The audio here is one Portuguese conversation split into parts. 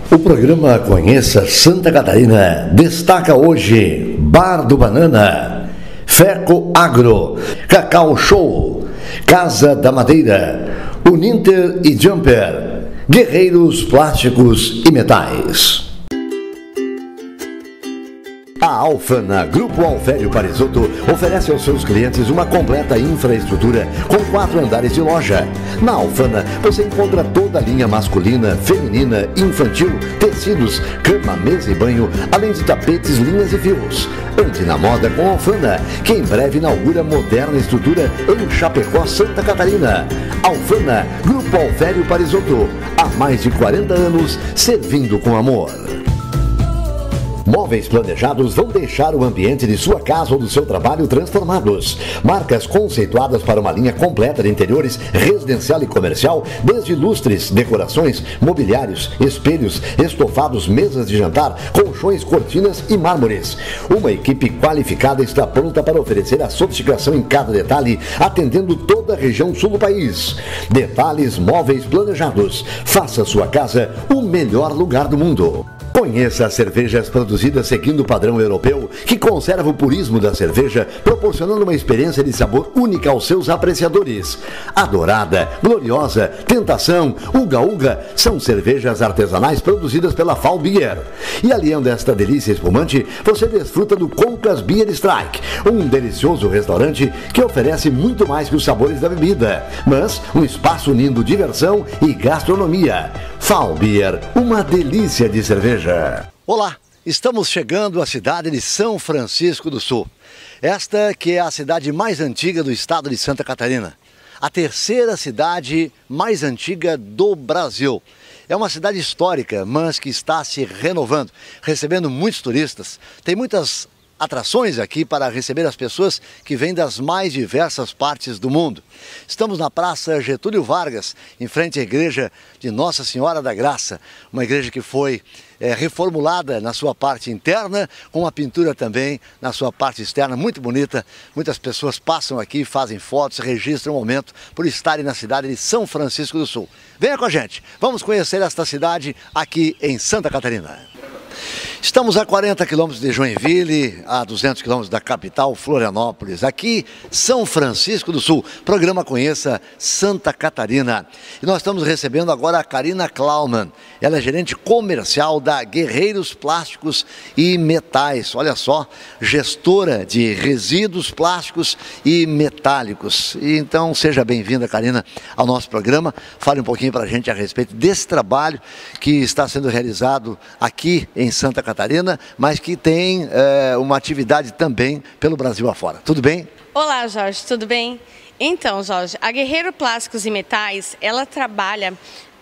O programa Conheça Santa Catarina destaca hoje Bar do Banana, Feco Agro, Cacau Show, Casa da Madeira, Uninter e Jumper, Guerreiros Plásticos e Metais. A Alfana, Grupo Alvério Parisotto, oferece aos seus clientes uma completa infraestrutura com 4 andares de loja. Na Alfana, você encontra toda a linha masculina, feminina, infantil, tecidos, cama, mesa e banho, além de tapetes, linhas e fios. Ande na moda com a Alfana, que em breve inaugura moderna estrutura em Chapecó, Santa Catarina. Alfana, Grupo Alvério Parisotto, há mais de 40 anos, servindo com amor. Móveis planejados vão deixar o ambiente de sua casa ou do seu trabalho transformados. Marcas conceituadas para uma linha completa de interiores residencial e comercial, desde lustres, decorações, mobiliários, espelhos, estofados, mesas de jantar, colchões, cortinas e mármores. Uma equipe qualificada está pronta para oferecer a sofisticação em cada detalhe, atendendo toda a região sul do país. Detalhes Móveis Planejados. Faça sua casa o melhor lugar do mundo. Conheça as cervejas produzidas seguindo o padrão europeu, que conserva o purismo da cerveja, proporcionando uma experiência de sabor única aos seus apreciadores. A Dourada, Gloriosa, Tentação, Uga Uga são cervejas artesanais produzidas pela Fall Beer. E aliando esta delícia espumante, você desfruta do Concas Beer Strike, um delicioso restaurante que oferece muito mais que os sabores da bebida, mas um espaço unindo diversão e gastronomia. Fall Beer, uma delícia de cerveja. Olá, estamos chegando à cidade de São Francisco do Sul. Esta que é a cidade mais antiga do estado de Santa Catarina. A terceira cidade mais antiga do Brasil. É uma cidade histórica, mas que está se renovando, recebendo muitos turistas. Tem muitas atrações aqui para receber as pessoas que vêm das mais diversas partes do mundo. Estamos na Praça Getúlio Vargas, em frente à igreja de Nossa Senhora da Graça, uma igreja que foi reformulada na sua parte interna, com uma pintura também na sua parte externa, muito bonita. Muitas pessoas passam aqui, fazem fotos, registram o momento por estarem na cidade de São Francisco do Sul. Venha com a gente, vamos conhecer esta cidade aqui em Santa Catarina. Estamos a 40 quilômetros de Joinville, a 200 quilômetros da capital, Florianópolis, aqui São Francisco do Sul. Programa Conheça Santa Catarina. E nós estamos recebendo agora a Karina Klaumann. Ela é gerente comercial da Guerreiros Plásticos e Metais. Olha só, gestora de resíduos plásticos e metálicos. E então, seja bem-vinda, Karina, ao nosso programa. Fale um pouquinho para a gente a respeito desse trabalho que está sendo realizado aqui em Santa Catarina, mas que tem uma atividade também pelo Brasil afora. Tudo bem? Olá, Jorge, tudo bem? Então, Jorge, a Guerreiro Plásticos e Metais, ela trabalha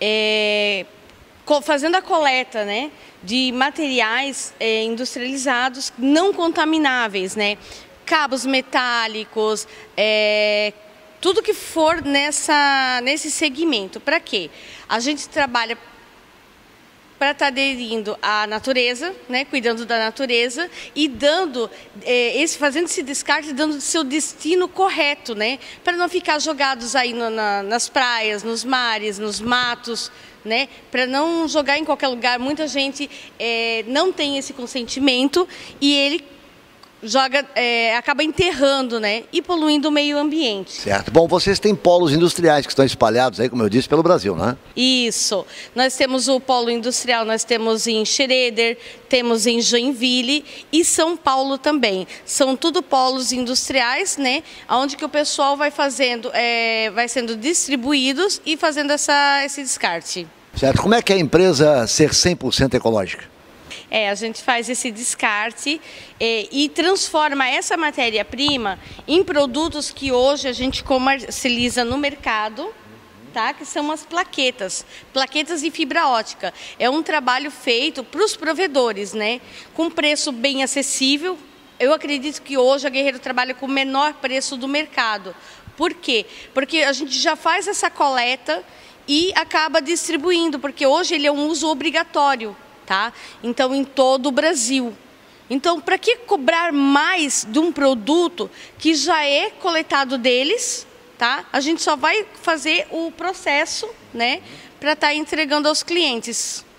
fazendo a coleta, né, de materiais industrializados não contamináveis, né? Cabos metálicos, tudo que for nesse segmento. Para quê? A gente trabalha para estar aderindo à natureza, né, cuidando da natureza e dando fazendo esse descarte, dando o seu destino correto, né, para não ficar jogados aí nas praias, nos mares, nos matos, né, para não jogar em qualquer lugar. Muita gente não tem esse consentimento e ele acaba enterrando, né, e poluindo o meio ambiente. Certo. Bom, vocês têm polos industriais que estão espalhados aí, como eu disse, pelo Brasil, né? Isso. Nós temos o polo industrial, nós temos em Schroeder, temos em Joinville e São Paulo também. São tudo polos industriais, né, onde que o pessoal vai fazendo, vai sendo distribuídos e fazendo esse descarte. Certo. Como é que é a empresa ser 100% ecológica? A gente faz esse descarte e transforma essa matéria-prima em produtos que hoje a gente comercializa no mercado, tá? Que são as plaquetas de fibra ótica. É um trabalho feito para os provedores, né? Com preço bem acessível. Eu acredito que hoje a Guerreiro trabalha com o menor preço do mercado. Por quê? Porque a gente já faz essa coleta e acaba distribuindo, porque hoje ele é um uso obrigatório. Tá? Então, em todo o Brasil. Então, para que cobrar mais de um produto que já é coletado deles, tá? A gente só vai fazer o processo, né, para estar entregando aos clientes.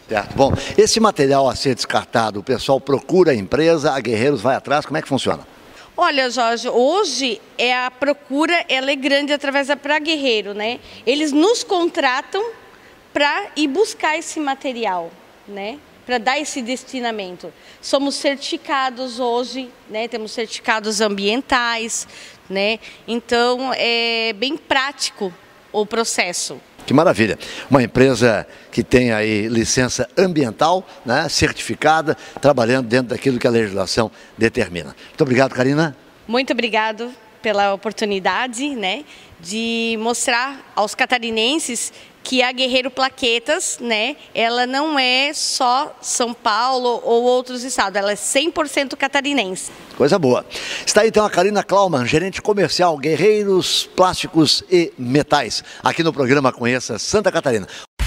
Certo. Bom, esse material a ser descartado, o pessoal procura a empresa, a Guerreiros vai atrás, como é que funciona? Olha, Jorge, hoje a procura ela é grande através da Pra Guerreiro, né? Eles nos contratam para ir buscar esse material, né? Para dar esse destinamento. Somos certificados hoje, né? Temos certificados ambientais, né? Então é bem prático o processo. Que maravilha. Uma empresa que tem aí licença ambiental, né, certificada, trabalhando dentro daquilo que a legislação determina. Muito obrigado, Karina. Muito obrigado pela oportunidade, né, de mostrar aos catarinenses que a Guerreiro Plaquetas, né, ela não é só São Paulo ou outros estados, ela é 100% catarinense. Coisa boa. Está aí então a Karina Klaumann, gerente comercial Guerreiros Plásticos e Metais, aqui no programa Conheça Santa Catarina.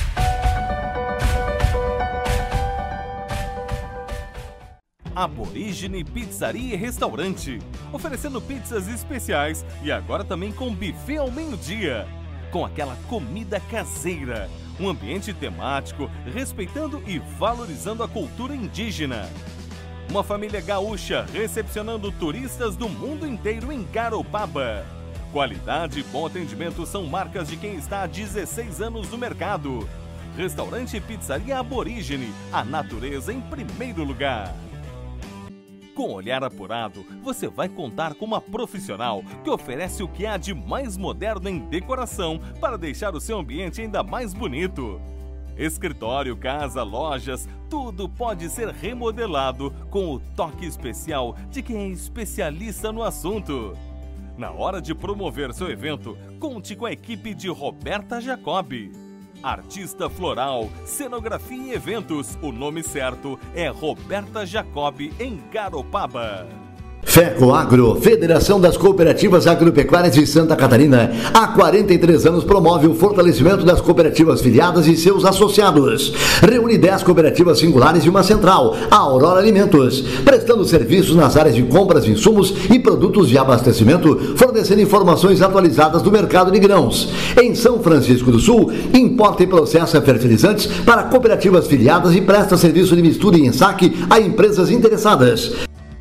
Aborígene Pizzaria e Restaurante, oferecendo pizzas especiais e agora também com buffet ao meio-dia. Com aquela comida caseira, um ambiente temático, respeitando e valorizando a cultura indígena. Uma família gaúcha recepcionando turistas do mundo inteiro em Garopaba. Qualidade e bom atendimento são marcas de quem está há 16 anos no mercado. Restaurante e Pizzaria Aborígene, a natureza em primeiro lugar. Com olhar apurado, você vai contar com uma profissional que oferece o que há de mais moderno em decoração para deixar o seu ambiente ainda mais bonito. Escritório, casa, lojas, tudo pode ser remodelado com o toque especial de quem é especialista no assunto. Na hora de promover seu evento, conte com a equipe de Roberta Jacobi. Artista floral, cenografia e eventos. O nome certo é Roberta Jacobi, em Garopaba. FECOAGRO, Federação das Cooperativas Agropecuárias de Santa Catarina, há 43 anos promove o fortalecimento das cooperativas filiadas e seus associados. Reúne 10 cooperativas singulares e uma central, a Aurora Alimentos, prestando serviços nas áreas de compras de insumos e produtos de abastecimento, fornecendo informações atualizadas do mercado de grãos. Em São Francisco do Sul, importa e processa fertilizantes para cooperativas filiadas e presta serviço de mistura e ensaque a empresas interessadas.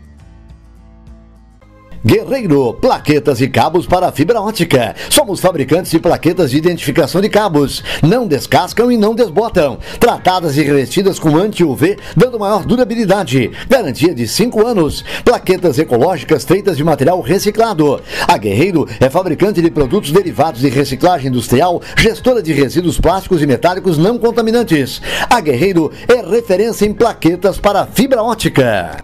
Guerreiro, plaquetas e cabos para fibra ótica. Somos fabricantes de plaquetas de identificação de cabos. Não descascam e não desbotam. Tratadas e revestidas com anti-UV, dando maior durabilidade. Garantia de 5 anos. Plaquetas ecológicas feitas de material reciclado. A Guerreiro é fabricante de produtos derivados de reciclagem industrial, gestora de resíduos plásticos e metálicos não contaminantes. A Guerreiro é referência em plaquetas para fibra ótica.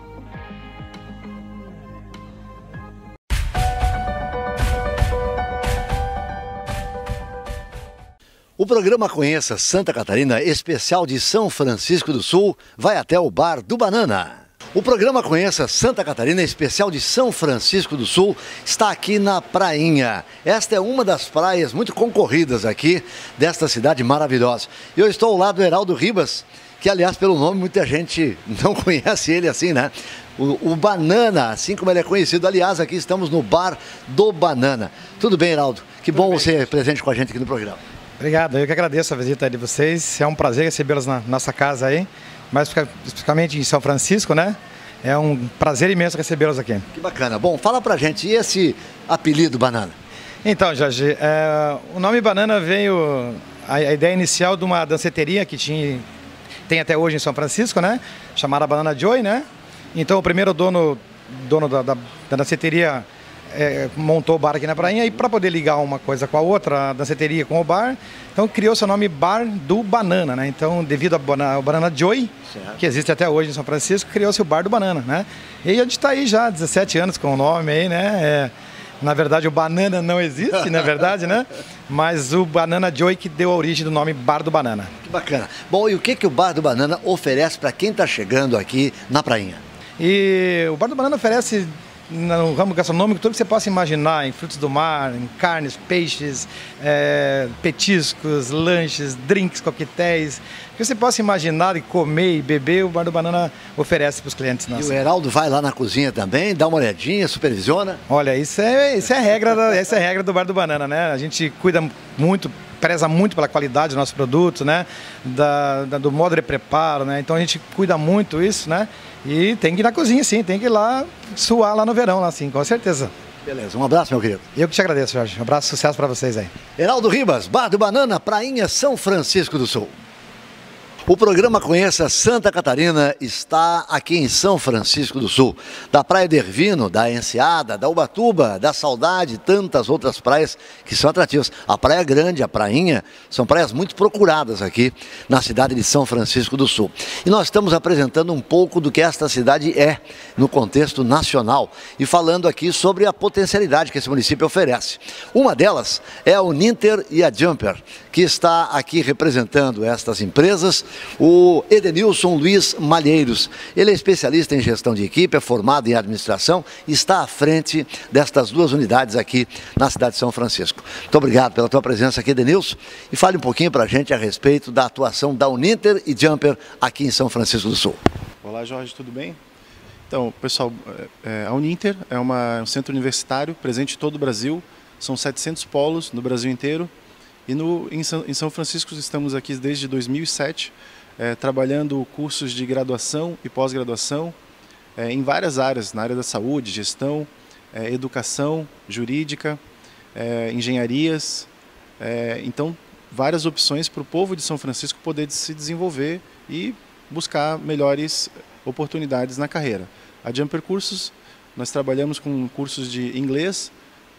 O programa Conheça Santa Catarina, especial de São Francisco do Sul, vai até o Bar do Banana. O programa Conheça Santa Catarina, especial de São Francisco do Sul, está aqui na Prainha. Esta é uma das praias muito concorridas aqui desta cidade maravilhosa. Eu estou ao lado do Heraldo Ribas, que aliás pelo nome muita gente não conhece ele assim, né? O Banana, assim como ele é conhecido. Aliás, aqui estamos no Bar do Banana. Tudo bem, Heraldo? Que bom você ser presente com a gente aqui no programa. Obrigado, eu que agradeço a visita de vocês, é um prazer recebê-los na nossa casa aí, mais especificamente em São Francisco, né? É um prazer imenso recebê-los aqui. Que bacana. Bom, fala pra gente, e esse apelido Banana? Então, Jorge, o nome Banana veio, a ideia inicial de uma danceteria que tem até hoje em São Francisco, né? Chamada Banana Joy, né? Então o primeiro dono da danceteria montou o bar aqui na Prainha, e para poder ligar uma coisa com a outra, a danceteria com o bar, então criou seu nome Bar do Banana, né? Então, devido ao Banana Joy, certo, que existe até hoje em São Francisco, criou-se o Bar do Banana, né? E a gente está aí já há 17 anos com o nome aí, né? Na verdade, o Banana não existe, na verdade, né? Mas o Banana Joy que deu a origem do nome Bar do Banana. Que bacana. Bom, e o que o Bar do Banana oferece para quem está chegando aqui na Prainha? E o Bar do Banana oferece, no ramo gastronômico, tudo que você possa imaginar, em frutos do mar, em carnes, peixes, petiscos, lanches, drinks, coquetéis, o que você possa imaginar e comer e beber, o Bar do Banana oferece para os clientes nossos. E o Heraldo vai lá na cozinha também, dá uma olhadinha, supervisiona? Olha, isso é a regra do Bar do Banana, né? A gente cuida muito preza muito pela qualidade dos nossos produtos, né? Do modo de preparo, né? Então a gente cuida muito isso, né? E tem que ir na cozinha, sim, tem que ir lá suar lá no verão, lá, sim, com certeza. Beleza, um abraço, meu querido. Eu que te agradeço, Jorge. Um abraço, sucesso para vocês aí. Heraldo Ribas, Bar do Banana, Prainha, São Francisco do Sul. O programa Conheça Santa Catarina está aqui em São Francisco do Sul. Da Praia de Ervino, da Enseada, da Ubatuba, da Saudade e tantas outras praias que são atrativas. A Praia Grande, a Prainha, são praias muito procuradas aqui na cidade de São Francisco do Sul. E nós estamos apresentando um pouco do que esta cidade é no contexto nacional e falando aqui sobre a potencialidade que esse município oferece. Uma delas é a Uninter e a Jumper, que está aqui representando estas empresas, o Edenilson Luiz Malheiros. Ele é especialista em gestão de equipe, é formado em administração e está à frente destas duas unidades aqui na cidade de São Francisco. Muito obrigado pela tua presença aqui, Edenilson, e fale um pouquinho para a gente a respeito da atuação da Uninter e Jumper aqui em São Francisco do Sul. Olá, Jorge, tudo bem? Então, pessoal, a Uninter é um centro universitário presente em todo o Brasil, são 700 polos no Brasil inteiro. E em São Francisco estamos aqui desde 2007, trabalhando cursos de graduação e pós-graduação em várias áreas, na área da saúde, gestão, educação, jurídica, engenharias. Então, várias opções para o povo de São Francisco poder se desenvolver e buscar melhores oportunidades na carreira. A Jumper Cursos, nós trabalhamos com cursos de inglês,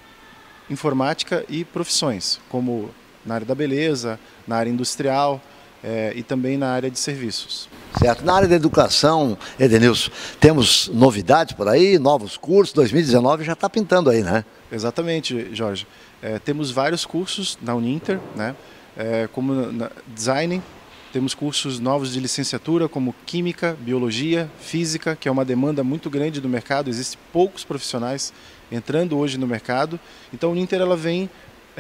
informática e profissões, como na área da beleza, na área industrial e também na área de serviços. Certo. Na área da educação, Edenilson, temos novidades por aí, novos cursos, 2019 já está pintando aí, né? Exatamente, Jorge. Temos vários cursos na Uninter, né? Como design, temos cursos novos de licenciatura, como química, biologia, física, que é uma demanda muito grande do mercado, existem poucos profissionais entrando hoje no mercado. Então a Uninter ela vem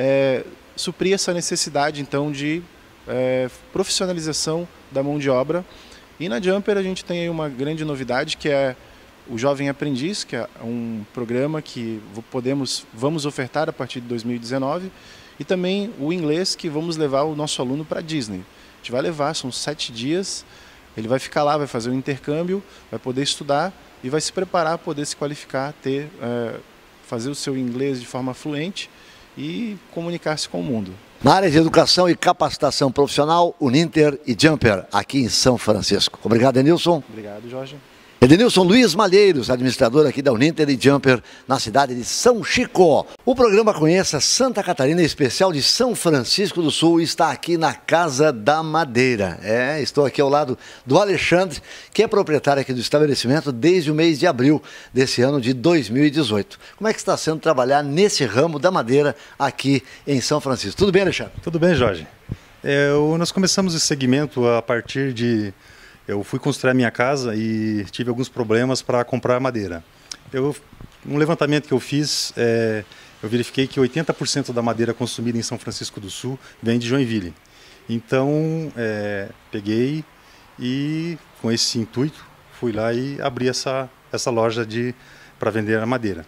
suprir essa necessidade então de profissionalização da mão de obra. E na Jumper a gente tem aí uma grande novidade, que é o Jovem Aprendiz, que é um programa que vamos ofertar a partir de 2019, e também o inglês, que vamos levar o nosso aluno para a Disney. A gente vai levar, são 7 dias, ele vai ficar lá, vai fazer um intercâmbio, vai poder estudar e vai se preparar, poder se qualificar, fazer o seu inglês de forma fluente e comunicar-se com o mundo. Na área de educação e capacitação profissional, Uninter e Jumper, aqui em São Francisco. Obrigado, Edenilson. Obrigado, Jorge. Edenilson Luiz Malheiros, administrador aqui da Uninter e Jumper, na cidade de São Chico. O programa Conheça Santa Catarina, especial de São Francisco do Sul, está aqui na Casa da Madeira. Estou aqui ao lado do Alexandre, que é proprietário aqui do estabelecimento desde o mês de abril desse ano de 2018. Como é que está sendo trabalhar nesse ramo da madeira aqui em São Francisco? Tudo bem, Alexandre? Tudo bem, Jorge. Nós começamos esse segmento a partir de... Eu fui construir a minha casa e tive alguns problemas para comprar madeira. Um levantamento que eu fiz, eu verifiquei que 80% da madeira consumida em São Francisco do Sul vem de Joinville. Então, peguei e, com esse intuito, fui lá e abri essa loja para vender a madeira.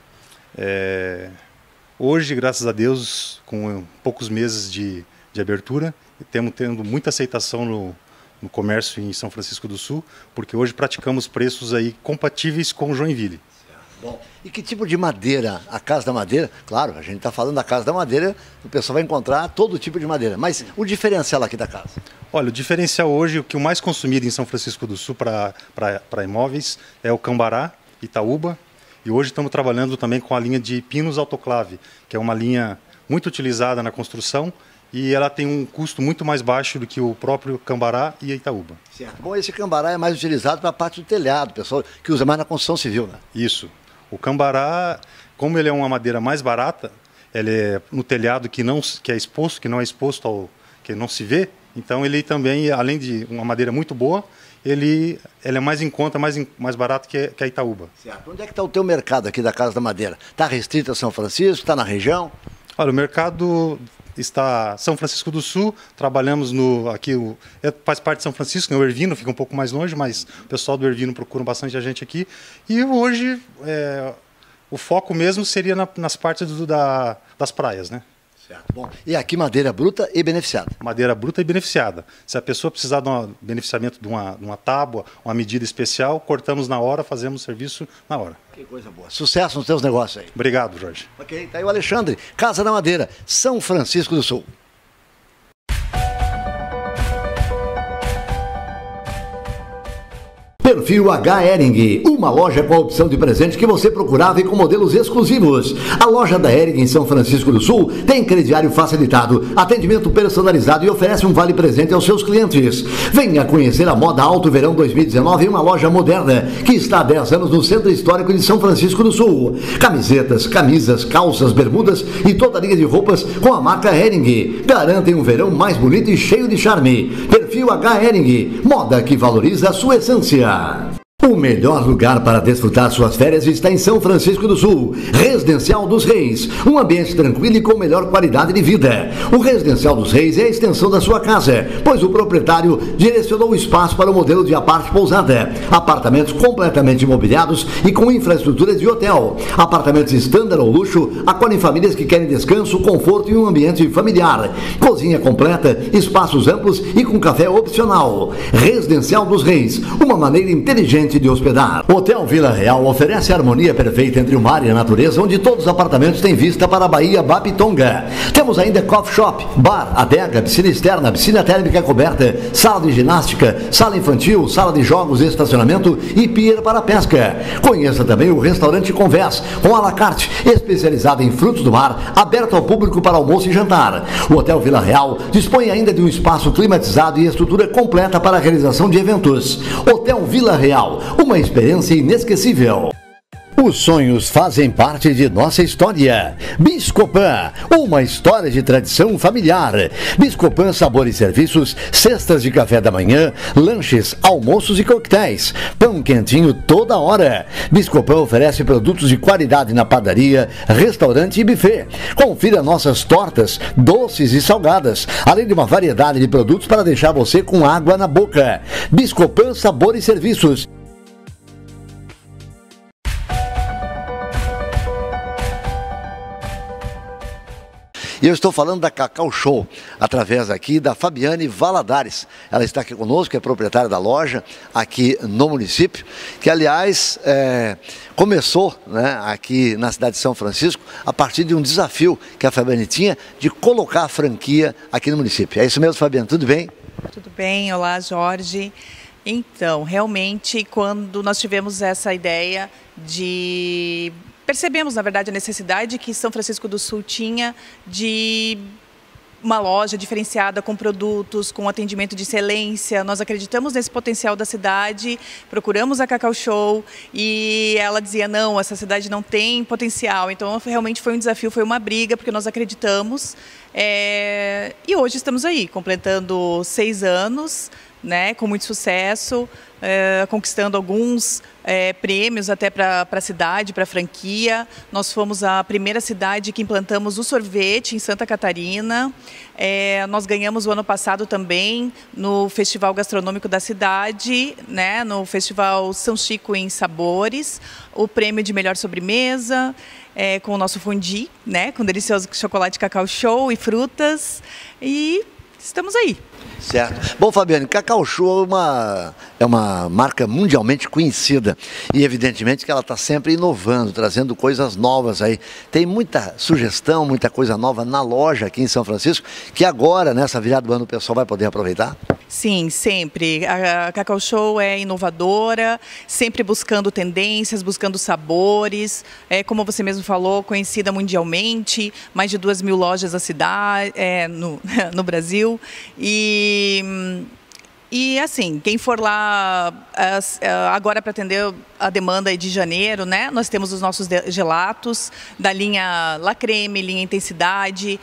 Hoje, graças a Deus, com poucos meses de abertura, estamos tendo muita aceitação no comércio em São Francisco do Sul, porque hoje praticamos preços aí compatíveis com Joinville. Bom, e que tipo de madeira? A Casa da Madeira, claro, a gente está falando da Casa da Madeira, o pessoal vai encontrar todo tipo de madeira, mas o diferencial aqui da casa? Olha, o diferencial hoje, o que o mais consumido em São Francisco do Sul para imóveis é o Cambará, Itaúba, e hoje estamos trabalhando também com a linha de pinos autoclave, que é uma linha muito utilizada na construção, e ela tem um custo muito mais baixo do que o próprio Cambará e a Itaúba. Certo. Bom, esse Cambará é mais utilizado para a parte do telhado, pessoal que usa mais na construção civil, né? Isso. O Cambará, como ele é uma madeira mais barata, ele é no telhado que não é exposto que não se vê, então ele também, além de uma madeira muito boa, ele é mais em conta, mais barato que a Itaúba. Certo. Onde é que está o teu mercado aqui da Casa da Madeira? Está restrito a São Francisco? Está na região? Olha, o mercado está São Francisco do Sul, trabalhamos aqui, faz parte de São Francisco, o Ervino fica um pouco mais longe, mas o pessoal do Ervino procura bastante a gente aqui. E hoje o foco mesmo seria nas partes das praias, né? Certo. Bom, e aqui madeira bruta e beneficiada? Madeira bruta e beneficiada. Se a pessoa precisar de um beneficiamento de uma tábua, uma medida especial, cortamos na hora, fazemos o serviço na hora. Que coisa boa. Sucesso nos teus negócios aí. Obrigado, Jorge. Ok, tá aí o Alexandre, Casa da Madeira, São Francisco do Sul. Perfil H. Hering, uma loja com a opção de presente que você procurava e com modelos exclusivos. A loja da Hering em São Francisco do Sul tem crediário facilitado, atendimento personalizado e oferece um vale presente aos seus clientes. Venha conhecer a Moda Alto Verão 2019 em uma loja moderna que está há 10 anos no Centro Histórico de São Francisco do Sul. Camisetas, camisas, calças, bermudas e toda a linha de roupas com a marca Hering. Garantem um verão mais bonito e cheio de charme. Perfil H. Hering, moda que valoriza a sua essência. O melhor lugar para desfrutar suas férias está em São Francisco do Sul, Residencial dos Reis, um ambiente tranquilo e com melhor qualidade de vida. O Residencial dos Reis é a extensão da sua casa, pois o proprietário direcionou o espaço para o modelo de aparte pousada, apartamentos completamente imobiliados e com infraestrutura de hotel, apartamentos standard ou luxo, acolhem famílias que querem descanso, conforto e um ambiente familiar, cozinha completa, espaços amplos e com café opcional. Residencial dos Reis, uma maneira inteligente de hospedar. Hotel Vila Real oferece a harmonia perfeita entre o mar e a natureza, onde todos os apartamentos têm vista para a Baía Bapitonga. Temos ainda coffee shop, bar, adega, piscina externa, piscina térmica coberta, sala de ginástica, sala infantil, sala de jogos, estacionamento e pier para pesca. Conheça também o restaurante Convés, com à la carte, especializado em frutos do mar, aberto ao público para almoço e jantar. O Hotel Vila Real dispõe ainda de um espaço climatizado e estrutura completa para a realização de eventos. Hotel Vila Real, uma experiência inesquecível. Os sonhos fazem parte de nossa história. Biscopan, uma história de tradição familiar. Biscopan Sabor e Serviços, cestas de café da manhã, lanches, almoços e coquetéis. Pão quentinho toda hora. Biscopan oferece produtos de qualidade na padaria, restaurante e buffet. Confira nossas tortas, doces e salgadas, além de uma variedade de produtos para deixar você com água na boca. Biscopan Sabor e Serviços. E eu estou falando da Cacau Show, através aqui da Fabiane Valadares. Ela está aqui conosco, é proprietária da loja aqui no município, que aliás começou, né, aqui na cidade de São Francisco a partir de um desafio que a Fabiane tinha de colocar a franquia aqui no município. É isso mesmo, Fabiane? Tudo bem? Tudo bem, olá Jorge. Então, realmente, quando nós tivemos essa ideia de... Percebemos, na verdade, a necessidade que São Francisco do Sul tinha de uma loja diferenciada com produtos, com atendimento de excelência. Nós acreditamos nesse potencial da cidade, procuramos a Cacau Show e ela dizia, não, essa cidade não tem potencial. Então, realmente foi um desafio, foi uma briga, porque nós acreditamos. E hoje estamos aí, completando 6 anos, né, com muito sucesso, conquistando alguns prêmios até para a cidade, para a franquia. Nós fomos a primeira cidade que implantamos o sorvete em Santa Catarina. Nós ganhamos o ano passado também no Festival Gastronômico da cidade, né, no Festival São Chico em Sabores, o prêmio de melhor sobremesa, com o nosso fondue, né, com delicioso chocolate Cacau Show e frutas. E estamos aí. Certo. Bom, Fabiane, Cacau Show é uma marca mundialmente conhecida e evidentemente que ela está sempre inovando, trazendo coisas novas aí. Tem muita sugestão, muita coisa nova na loja aqui em São Francisco, que agora, nessa virada do ano, o pessoal vai poder aproveitar? Sim, sempre. A Cacau Show é inovadora, sempre buscando tendências, buscando sabores. Como você mesmo falou, conhecida mundialmente, mais de 2.000 lojas da cidade, no Brasil. E assim, quem for lá agora para atender a demanda de janeiro, né? Nós temos os nossos gelatos da linha La Creme, linha Intensidade.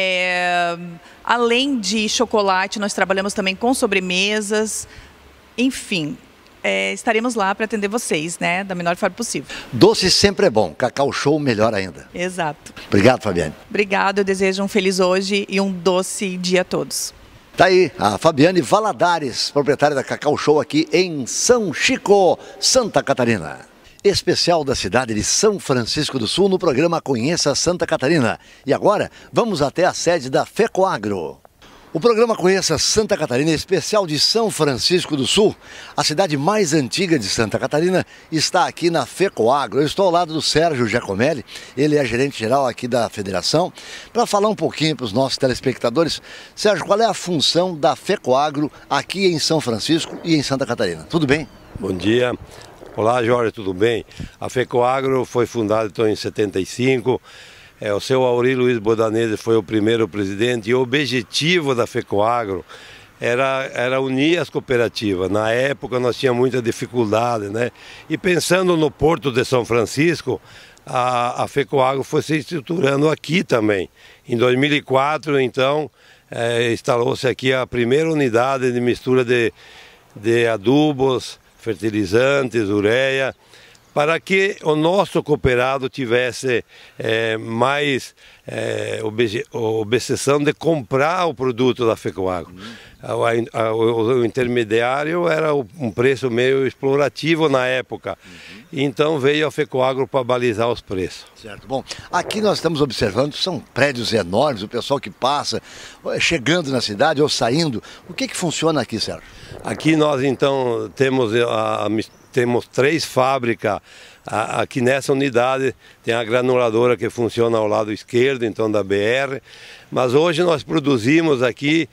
Além de chocolate, nós trabalhamos também com sobremesas. Enfim, estaremos lá para atender vocês, né? Da melhor forma possível. Doce sempre é bom, Cacau Show melhor ainda. Exato. Obrigado, Fabiane. Obrigado, eu desejo um feliz hoje e um doce dia a todos. Tá aí a Fabiane Valadares, proprietária da Cacau Show aqui em São Chico, Santa Catarina. especial da cidade de São Francisco do Sul no programa Conheça Santa Catarina. E agora vamos até a sede da FECOAGRO. O programa Conheça Santa Catarina, especial de São Francisco do Sul, a cidade mais antiga de Santa Catarina, está aqui na FECOAGRO. Eu estou ao lado do Sérgio Giacomelli, ele é gerente geral aqui da federação, para falar um pouquinho para os nossos telespectadores. Sérgio, qual é a função da FECOAGRO aqui em São Francisco e em Santa Catarina? Tudo bem? Bom dia. Olá, Jorge, tudo bem? A FECOAGRO foi fundada então, em 75. O seu Aurélio Luiz Bodanese foi o primeiro presidente e o objetivo da FECOAGRO era unir as cooperativas. Na época nós tínhamos muita dificuldade, né? E pensando no Porto de São Francisco, a FECOAGRO foi se estruturando aqui também. Em 2004, então, instalou-se aqui a primeira unidade de mistura de adubos, fertilizantes, ureia, para que o nosso cooperado tivesse mais obsessão de comprar o produto da FECOAGRO. O intermediário era um preço meio explorativo na época, então veio a FECOAGRO para balizar os preços. Certo, bom, aqui nós estamos observando, são prédios enormes, o pessoal que passa, chegando na cidade ou saindo. O que funciona aqui, Sérgio? Aqui nós então temos 3 fábricas. Aqui nessa unidade tem a granuladora que funciona ao lado esquerdo, então da BR, mas hoje nós produzimos aqui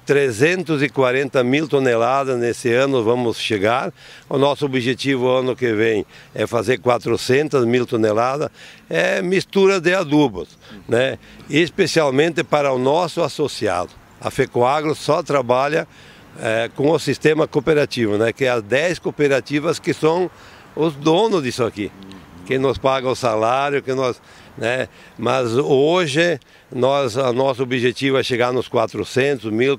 340 mil toneladas, nesse ano vamos chegar. O nosso objetivo ano que vem é fazer 400 mil toneladas, é mistura de adubos, né? Especialmente para o nosso associado. A FECOAGRO só trabalha com o sistema cooperativo, né? Que é as 10 cooperativas que são os donos disso aqui, que nos pagam o salário, né? Mas hoje o nosso objetivo é chegar nos 400 mil,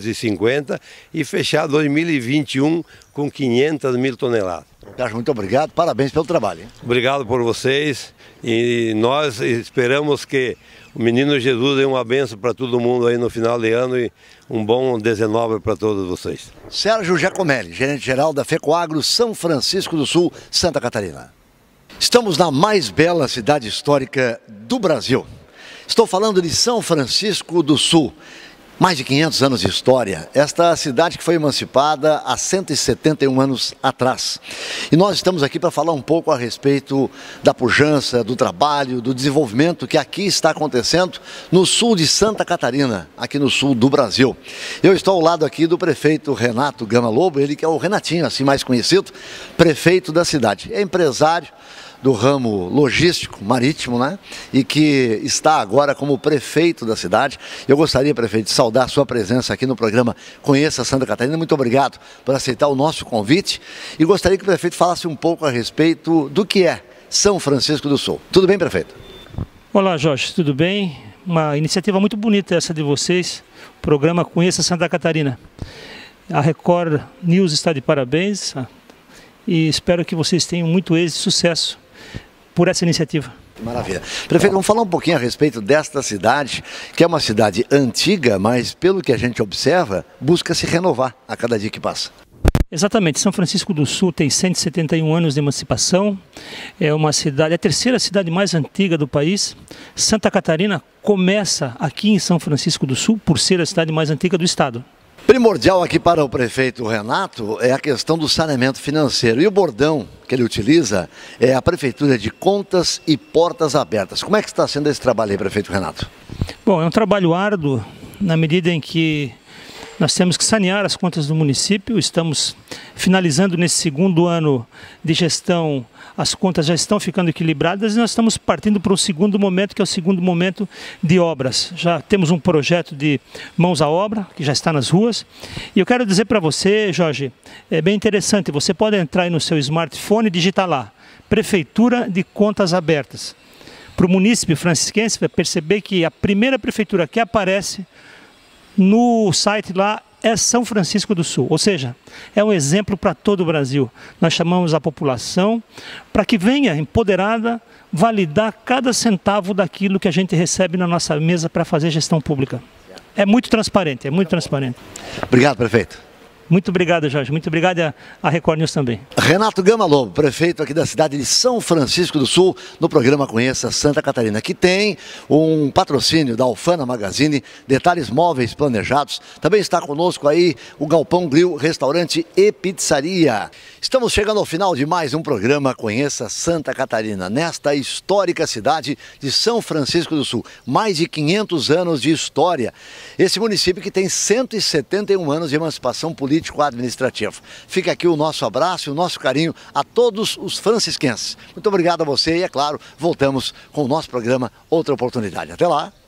450 e fechar 2021 com 500 mil toneladas. Sérgio, muito obrigado, parabéns pelo trabalho, hein? Obrigado por vocês e nós esperamos que o Menino Jesus dê uma bênção para todo mundo aí no final de ano e um bom 19 para todos vocês. Sérgio Giacomelli, gerente-geral da FECOAGRO São Francisco do Sul, Santa Catarina. Estamos na mais bela cidade histórica do Brasil. Estou falando de São Francisco do Sul. Mais de 500 anos de história, esta cidade que foi emancipada há 171 anos atrás. E nós estamos aqui para falar um pouco a respeito da pujança, do trabalho, do desenvolvimento que aqui está acontecendo no sul de Santa Catarina, aqui no sul do Brasil. Eu estou ao lado aqui do prefeito Renato Gama Lobo, ele que é o Renatinho, assim mais conhecido, prefeito da cidade. É empresário do ramo logístico marítimo, né? E que está agora como prefeito da cidade. Eu gostaria, prefeito, de saudar a sua presença aqui no programa Conheça Santa Catarina. Muito obrigado por aceitar o nosso convite e gostaria que o prefeito falasse um pouco a respeito do que é São Francisco do Sul. Tudo bem, prefeito? Olá, Jorge, tudo bem? Uma iniciativa muito bonita essa de vocês, o programa Conheça Santa Catarina. A Record News está de parabéns e espero que vocês tenham muito êxito e sucesso por essa iniciativa. Maravilha. Prefeito, vamos falar um pouquinho a respeito desta cidade, que é uma cidade antiga, mas pelo que a gente observa, busca se renovar a cada dia que passa. Exatamente, São Francisco do Sul tem 171 anos de emancipação, é uma cidade, a terceira cidade mais antiga do país. Santa Catarina começa aqui em São Francisco do Sul, por ser a cidade mais antiga do estado. Primordial aqui para o prefeito Renato é a questão do saneamento financeiro. E o bordão que ele utiliza é a Prefeitura de Contas e Portas Abertas. Como é que está sendo esse trabalho aí, prefeito Renato? Bom, é um trabalho árduo na medida em que nós temos que sanear as contas do município. Estamos finalizando nesse segundo ano de gestão, as contas já estão ficando equilibradas e nós estamos partindo para o segundo momento, que é o segundo momento de obras. Já temos um projeto de mãos à obra, que já está nas ruas. E eu quero dizer para você, Jorge, é bem interessante, você pode entrar aí no seu smartphone e digitar lá, Prefeitura de Contas Abertas. Para o munícipe francisquense, vai perceber que a primeira prefeitura que aparece no site lá é São Francisco do Sul, ou seja, é um exemplo para todo o Brasil. Nós chamamos a população para que venha empoderada validar cada centavo daquilo que a gente recebe na nossa mesa para fazer gestão pública. É muito transparente, é muito transparente. Obrigado, prefeito. Muito obrigado, Jorge. Muito obrigado à Record News também. Renato Gama Lobo, prefeito aqui da cidade de São Francisco do Sul, no programa Conheça Santa Catarina, que tem um patrocínio da Alfana Magazine, Detalhes Móveis Planejados. Também está conosco aí o Galpão Grill, Restaurante e Pizzaria. Estamos chegando ao final de mais um programa Conheça Santa Catarina, nesta histórica cidade de São Francisco do Sul. Mais de 500 anos de história. Esse município que tem 171 anos de emancipação político-administrativa. Fica aqui o nosso abraço e o nosso carinho a todos os francisquenses. Muito obrigado a você e, é claro, voltamos com o nosso programa outra oportunidade. Até lá!